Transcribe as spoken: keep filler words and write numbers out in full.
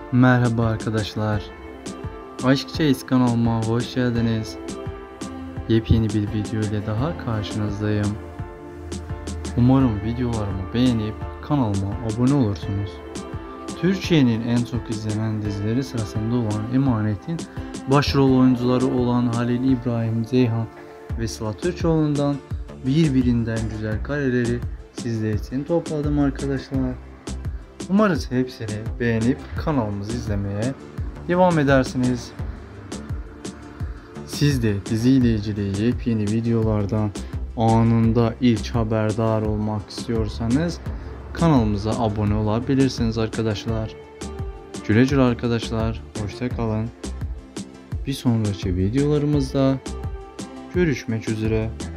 Merhaba arkadaşlar. Aşk Çeyiz kanalıma hoş geldiniz. Yepyeni bir video ile daha karşınızdayım. Umarım videolarımı beğenip kanalıma abone olursunuz. Türkiye'nin en çok izlenen dizileri sırasında olan Emanet'in başrol oyuncuları olan Halil İbrahim Ceyhan ve Sıla Türkoğlu'ndan birbirinden güzel kareleri sizler için topladım arkadaşlar. Umarız hepsini beğenip kanalımızı izlemeye devam edersiniz. Siz de diziyle ilgili yepyeni videolardan anında ilk haberdar olmak istiyorsanız kanalımıza abone olabilirsiniz arkadaşlar. Güle güle arkadaşlar. Hoşça kalın. Bir sonraki videolarımızda görüşmek üzere.